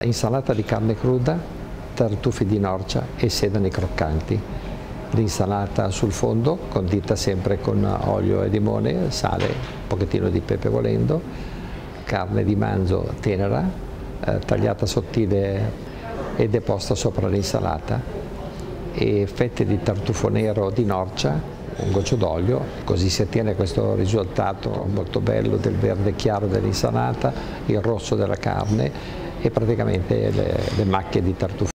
Insalata di carne cruda, tartufi di norcia e sedani croccanti. L'insalata sul fondo, condita sempre con olio e limone, sale, un pochettino di pepe volendo, carne di manzo tenera, tagliata sottile e deposta sopra l'insalata, e fette di tartufo nero di norcia, un goccio d'olio, così si ottiene questo risultato molto bello del verde chiaro dell'insalata, il rosso della carne e praticamente le macchie di tartufo.